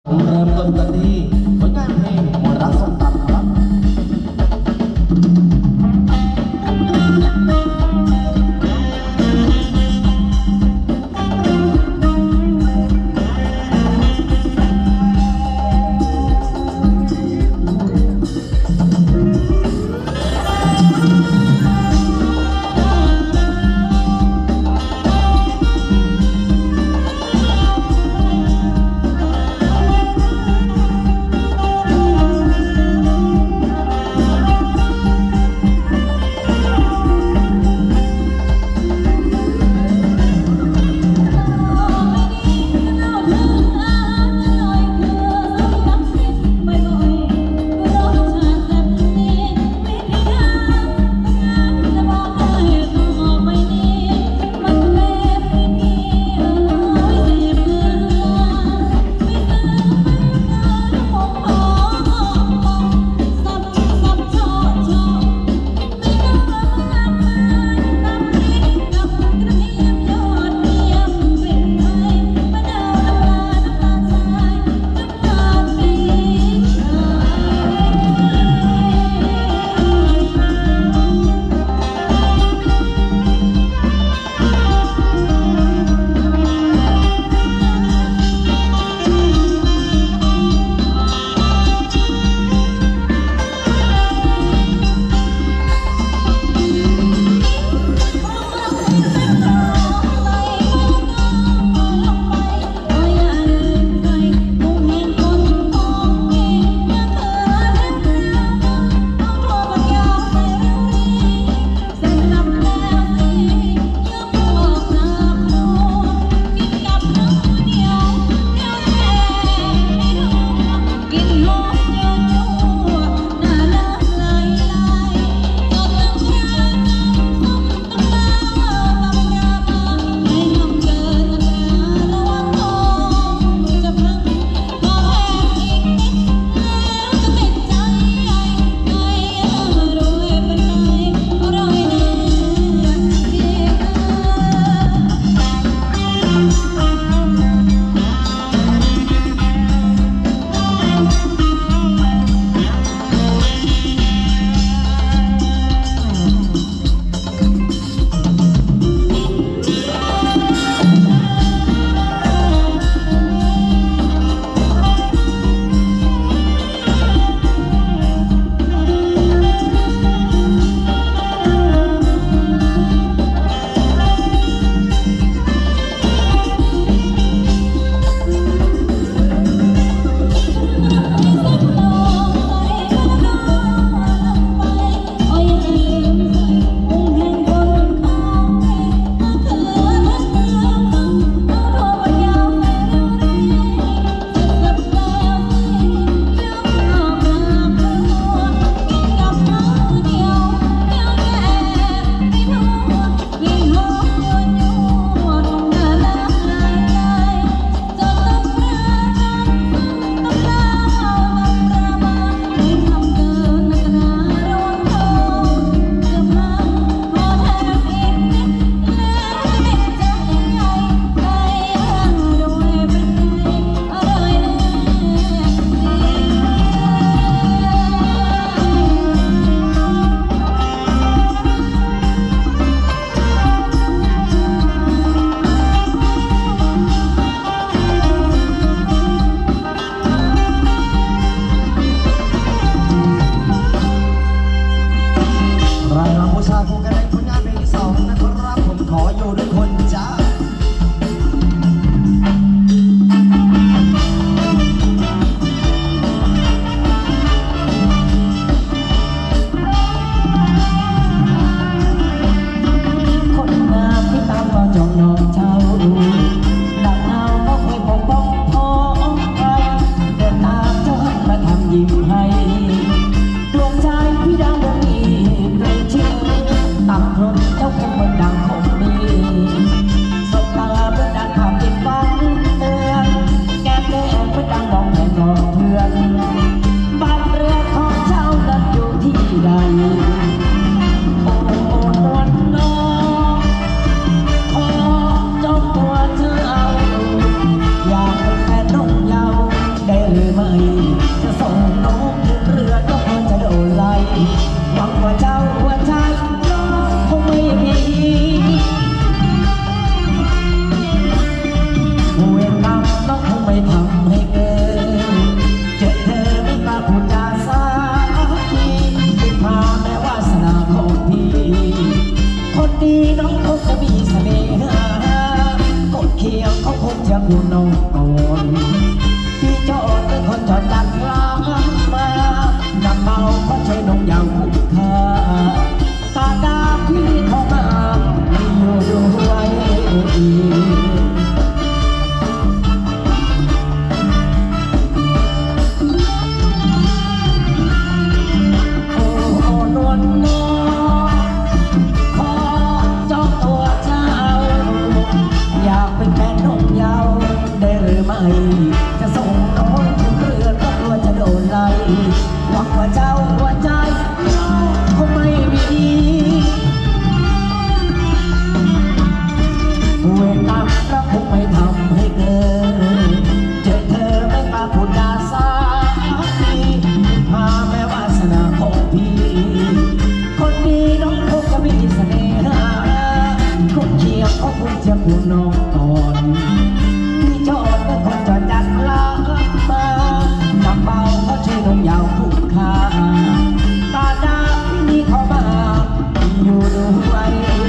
เริ่มต้นกันที่ผลงานเพลงมนต์รักส้มตำครับเกูน้องก่อนพี่โจทย์เป็นคนจอดจัดลามาน้ำเมาเพราะใช้นมยาวคุ้มค่าตาดาพี่เข้ามาไม่อยู่ด้วยจะส่งน้องถึงเรือนก็กลัวจะโดนไล่หวังว่าเจ้าหัวใจน้องคงไม่มีเวรกรรมรักคงไม่ทำให้เกินเจอเธอไม่มาพูดจาสาทีพาแม้วาสนาของพี่คนดีน้องคงจะมีเสน่หาคงเคียงเพราะคุณจะพูดน้องก่อนโจทย์เป็นคนจอดจัดลามาน้ำเบาเพราะชื่อนมยาวคุ้มค่าตาดาที่นี่เข้ามาอยู่ด้วย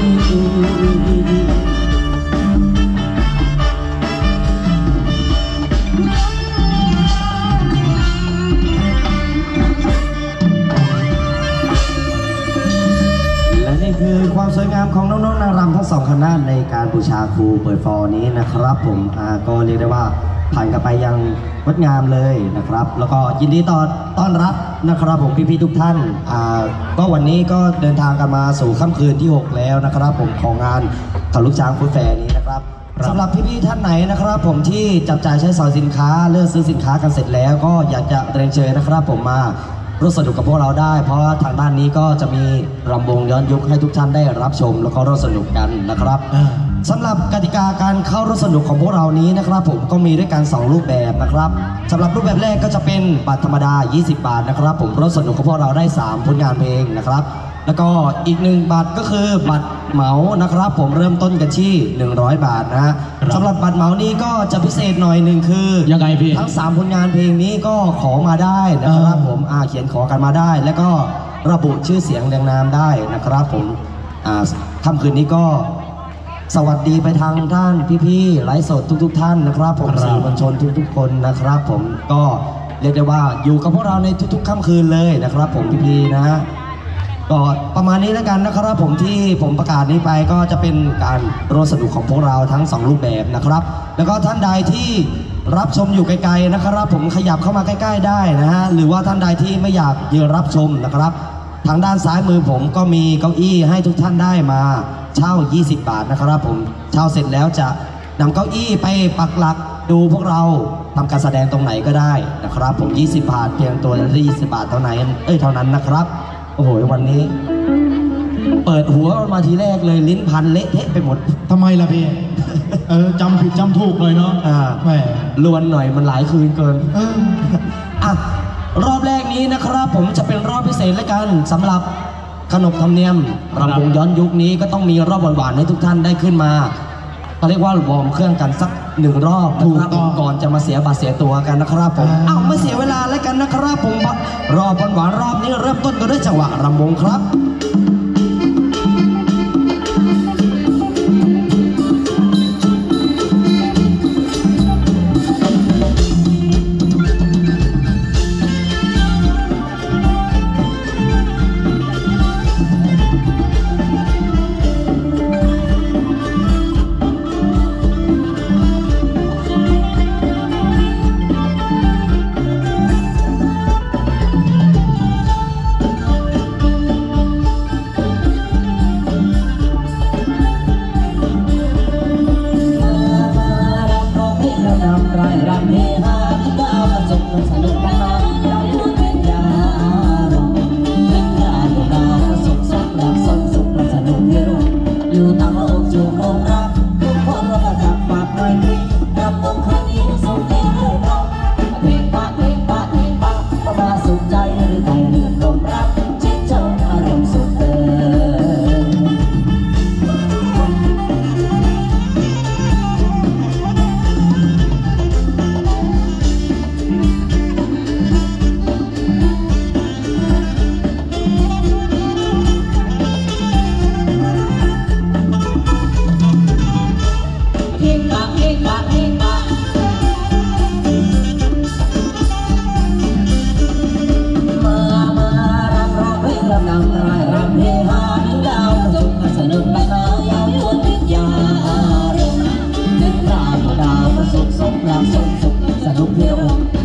และนี่คือความสวยงามของน้องๆนางรำทั้งสองคณะในการบูชาครูเปิดฟอร์นี้นะครับผมก็เรียกได้ว่าผ่านกันไปยังงดงามเลยนะครับแล้วก็ยินดีต้อนรับนะครับผมพี่ๆทุกท่านก็วันนี้ก็เดินทางกันมาสู่ค่ำคืนที่ 6แล้วนะครับผมของงานข่าวลูกช้างฟู้ดแฟร์นี้นะครับสำหรับพี่ๆท่านไหนนะครับผมที่จับจ่ายใช้สอยสินค้าเลือกซื้อสินค้ากันเสร็จแล้วก็อยากจะเรียนเชิญนะครับผมมาร่วมสนุกกับพวกเราได้เพราะทางด้านนี้ก็จะมีรำวงย้อนยุคให้ทุกท่านได้รับชมแล้วก็ร่วมสนุกกันนะครับสำหรับกติกาการเข้าร่วมสนุกของพวกเรานี้นะครับผมก็มีด้วยกัน2รูปแบบนะครับสำหรับรูปแบบแรกก็จะเป็นบัตรธรรมดา20 บาทนะครับผมร่วมสนุกกับพวกเราได้3ผลงานเพลงนะครับแล้วก็อีก1บัตรก็คือบัตรเหมานะครับผมเริ่มต้นกันที่100 บาทนะสำหรับบัตรเหมานี้ก็จะพิเศษหน่อยหนึ่งคือยังไงพี่ทั้ง3ผลงานเพลงนี้ก็ขอมาได้นะครับผมเขียนขอกันมาได้แล้วก็ระบุชื่อเสียงเรียงนามได้นะครับผมค่ำคืนนี้ก็สวัสดีไปทางท่านพี่ๆไลฟ์สดทุกท่านนะครับผมสื่อมวลชนทุกคนนะครับผมก็เรียกได้ว่าอยู่กับพวกเราในทุกๆค่ำคืนเลยนะครับผมพี่ๆนะฮะก็ประมาณนี้แล้วกันนะครับผมที่ผมประกาศนี้ไปก็จะเป็นการร่วมสนุกของพวกเราทั้ง2รูปแบบนะครับแล้วก็ท่านใดที่รับชมอยู่ไกลๆนะครับผมขยับเข้ามาใกล้ๆได้นะฮะหรือว่าท่านใดที่ไม่อยากยืนรับชมนะครับทางด้านซ้ายมือผมก็มีเก้าอี้ให้ทุกท่านได้มาเช่า20 บาทนะครับผมเช่าเสร็จแล้วจะนำเก้าอี้ไปปักหลักดูพวกเราทำการแสดงตรงไหนก็ได้นะครับผม20 บาทเพียงตัวละ20 บาทเท่านั้นนะครับโอ้โหวันนี้เปิดหัวมาทีแรกเลยลิ้นพันเละเทะไปหมดทำไมล่ะพี่จำผิดจำถูกเลยเนาะแหมลวนหน่อยมันหลายคืนเกินรอบแรกนี้นะครับผมจะเป็นรอบพิเศษและกันสำหรับขนบธรรมเนียมรำวงย้อนยุคนี้ก็ต้องมีรอบหวานๆให้ทุกท่านได้ขึ้นมาเขาเรียกว่าวอร์มเครื่องกันสัก1 รอบนะครับก่อนจะมาเสียบัตรเสียตัวกันนะครับผมไม่เสียเวลาแล้วกันนะครับผมรอบหวานๆรอบนี้เริ่มต้นกันด้วยจังหวะรำวงครับ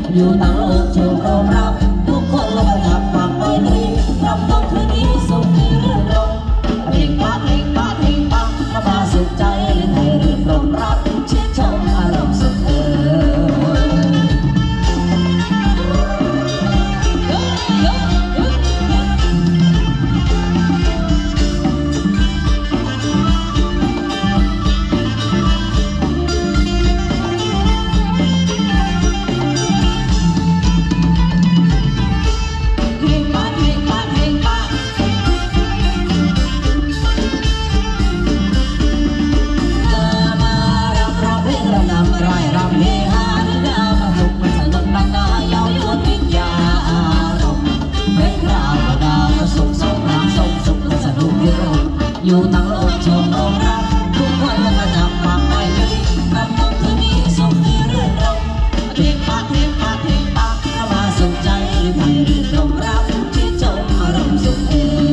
อยู่ต่างโลกเชื่อมรรับทุกคนลงมาทำความไมตรีรำต้องคืนนี้สุขที่รื่นรมเพลงปะเพลงปะเพลงปะมาสุขใจให้รื่นรมรับชื่นชมอารมณ์สุขอยู่ต่างโลกเชื่อมรักทุกคนมาจับความไปรำต้องคืนนี้สุขที่รื่นรมเพลงปะเพลงปะเพลงปะมาสุขใจให้รื่นรมรับที่จมอารมณ์สุข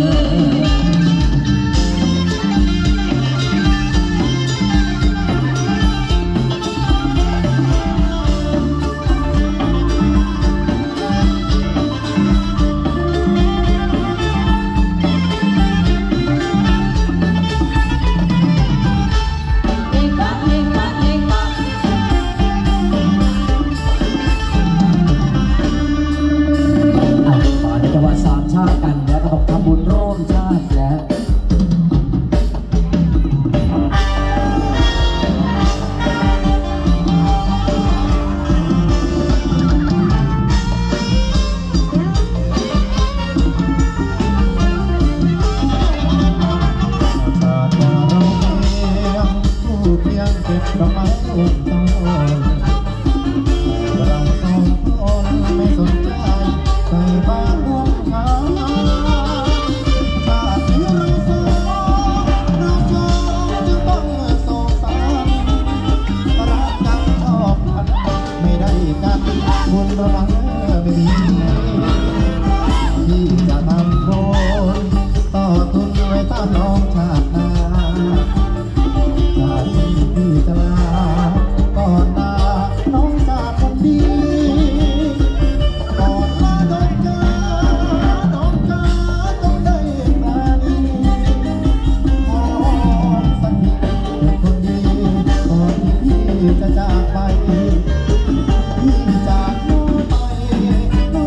กันแล้วก็บอกทำบุญร่วมชาติแล้ว จะจากไปพี่จากน้องไปน้อ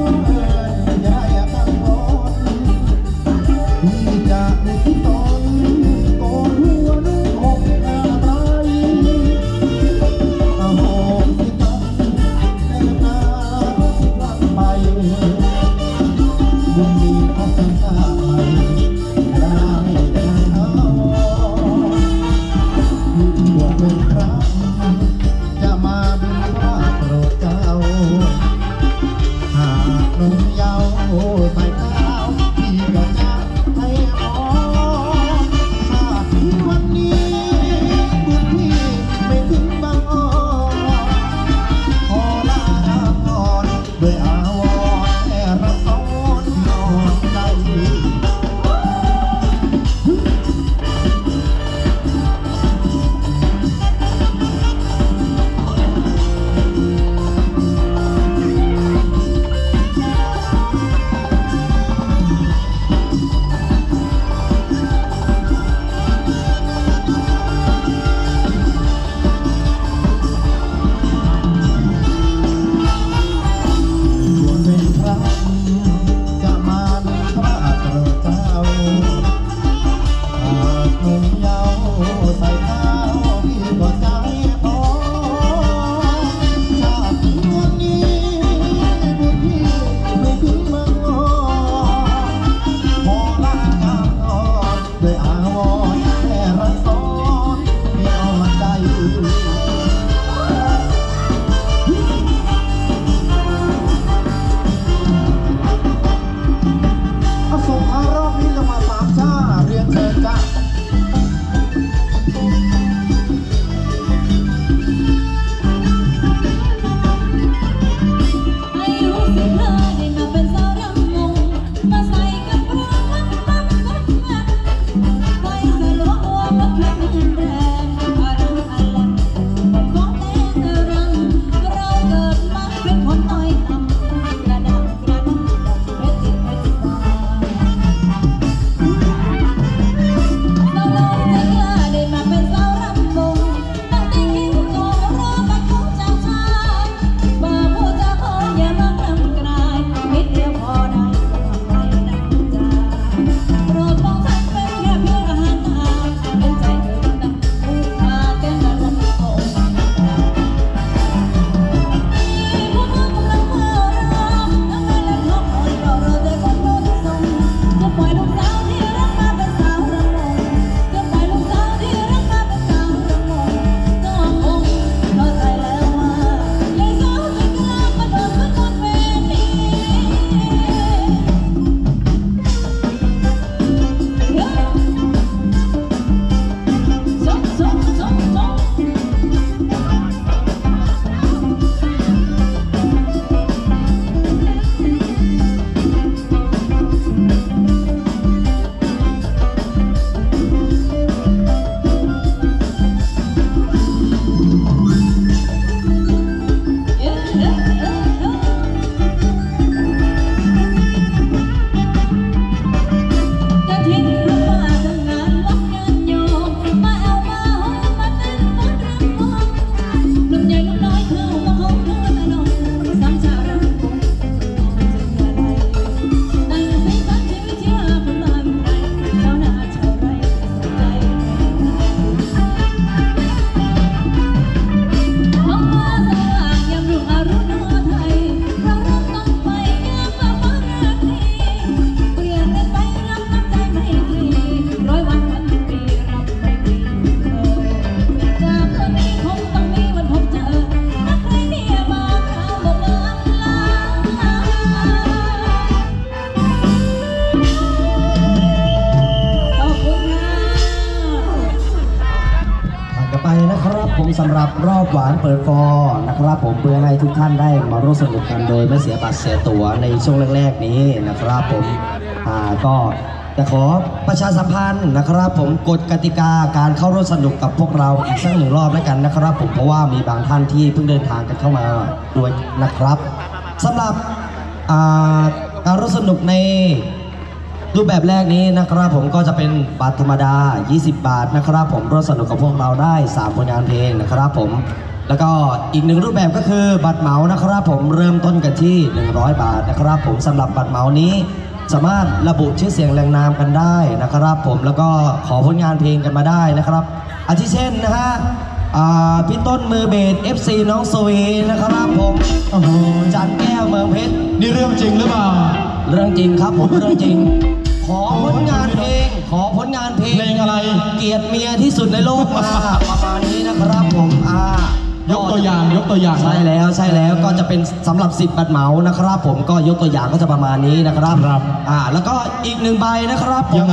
หวานเปิดฟอร์นะครับผมเพื่อให้ทุกท่านได้มาร่วมสนุกกันโดยไม่เสียบัตรเสียตั๋วในช่วงแรกๆนี้นะครับผมก็จะขอประชาสัมพันธ์นะครับผมกฎกติกาการเข้าร่วมสนุกกับพวกเราอีกสักหนึ่งรอบแล้วกันนะครับผมเพราะว่ามีบางท่านที่เพิ่งเดินทางกันเข้ามาด้วยนะครับสำหรับการร่วมสนุกในรูปแบบแรกนี้นะครับผมก็จะเป็นบัตรธรรมดา20 บาทนะครับผมร่วมสนุกกับพวกเราได้3ผลงานเพลงนะครับผมแล้วก็อีกหนึ่งรูปแบบก็คือบัตรเหมานะครับผมเริ่มต้นกันที่100 บาทนะครับผมสำหรับบัตรเหมานี้สามารถระบุชื่อเสียงแหล่งนามกันได้นะครับผมแล้วก็ขอผลงานเพลงกันมาได้นะครับอาทิเช่นนะฮะพี่ต้นมือเบส FC น้องสวีนะครับผมโอ้โหจันแก้วเมืองเพชรนี่เรื่องจริงหรือเปล่าเรื่องจริงครับผมเรื่องจริงขอผลงานเพลงเพลงอะไรเกลียดเมียที่สุดในโลกมาประมาณนี้นะครับผมยกตัวอย่างใช่แล้วก็จะเป็นสำหรับ10 บัตรเหมานะครับผมก็ยกตัวอย่างก็จะประมาณนี้นะครับแล้วก็อีก1 ใบนะครับยังไง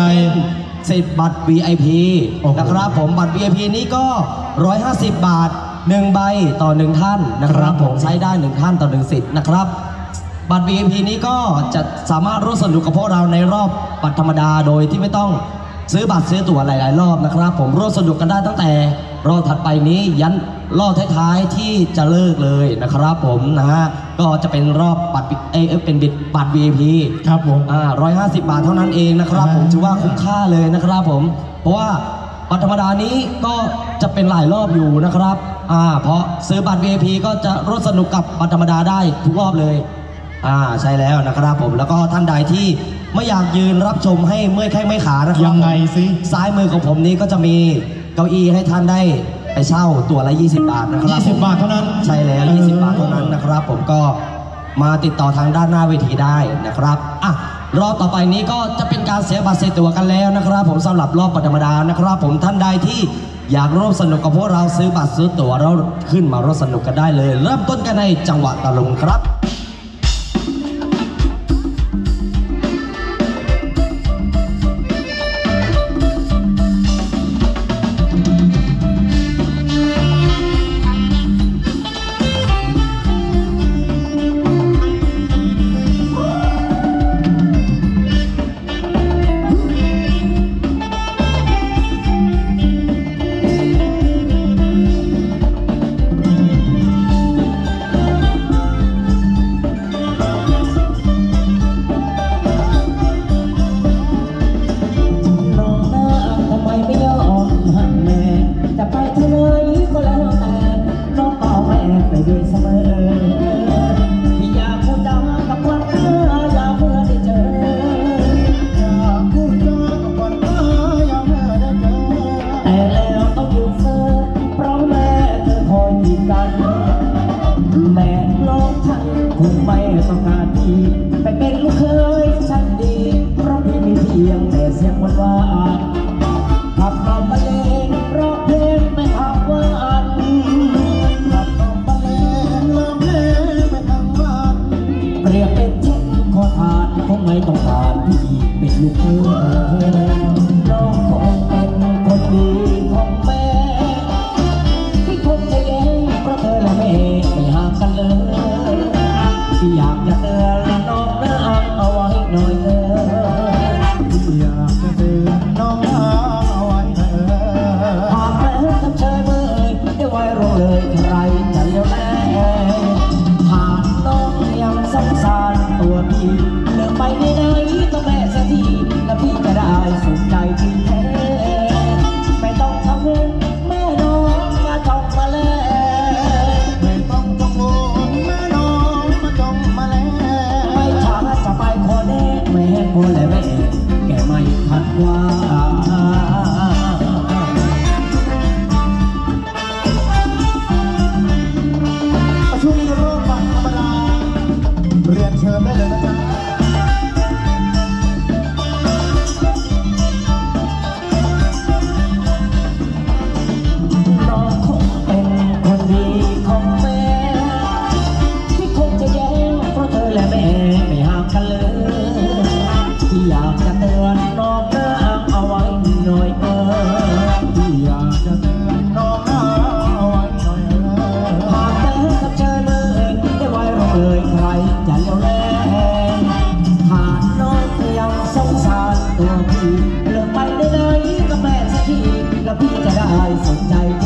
10 บัตร VIP นะครับผมบัตร VIP นี้ก็150 บาท1 ใบต่อ1 ท่านนะครับผมใช้ได้1 ท่านต่อ1 สิทธิ์นะครับบัตร VIP นี้ก็จะสามารถร่วมสนุกกับพวกเราในรอบบัตรธรรมดาโดยที่ไม่ต้องซื้อบัตรซื้อตั๋วหลายๆรอบนะครับผมร่วมสนุกกันได้ตั้งแต่รอบถัดไปนี้ยันรอบท้ายๆที่จะเลิกเลยนะครับผมนะฮะก็จะเป็นรอบบัตรเป็นบัตร VIP ครับผม 150 บาทเท่านั้นเองนะครับผมถือว่าคุ้มค่าเลยนะครับผมเพราะว่าบัตรธรรมดานี้ก็จะเป็นหลายรอบอยู่นะครับเพราะซื้อบัตร VIP ก็จะร่วมสนุกกับบัตรธรรมดาได้ทุกรอบเลยใช่แล้วนะครับผมแล้วก็ท่านใดที่ไม่อยากยืนรับชมให้เมื่อยแข้งไม่ขานะครับยังไงสิซ้ายมือของผมนี้ก็จะมีเก้าอี้ให้ท่านได้ไปเช่าตั๋วละ20 บาทนะครับ 20 บาทเท่านั้นใช่แล้ว20 บาทเท่านั้นนะครับผมก็มาติดต่อทางด้านหน้าเวทีได้นะครับรอบต่อไปนี้ก็จะเป็นการเสียบัตรเสียตั๋วกันแล้วนะครับผมสำหรับรอบธรรมดานะครับผมท่านใดที่อยากร่วมสนุกกับพวกเราซื้อบัตรซื้อตั๋วเราขึ้นมาร่วมสนุกกันได้เลยเริ่มต้นกันในจังหวะตะลุงครับไม่ต้องการที่เป็นลูกเธอน้องคงเป็นคนดีของแม่ที่คงจะแย่งเพราะเธอและแม่ไม่ห่างกันเลยที่อยากจะเตือนน้องนะเอาไว้หน่อยเถอะที่อยากจะเตือนน้องเอาไว้หน่อยหากแม้ทำเชยเมื่อยได้ไว้รู้เลยใครจะเลี้ยวแน่หากน้องยังสงสารตัวพี่ไปไหนต้องแม่สักทีแล้วพี่จะได้สนใจจริงแท้ไม่ต้องทำเรื่องแม่น้องมาจ้องมาแลไม่ต้องกังวลแม่น้องมาจ้องมาแลไม่ช้าจะไปขอแน่ไม่ให้พ่อและแม่แกไม่ทันว่าช่วงนี้รอบบัตรธรรมดาเรียนเชิญได้เลยนะจ๊ะอยากจะเตือนน้องนะเอาไว้หน่อยที่อยากจะเตือนน้องนะเอาไว้หน่อยแรงขาดน้องยังสงสารตัวพี่เลิกไปได้เลยกับแม่สักทีแล้วพี่จะได้สนใจ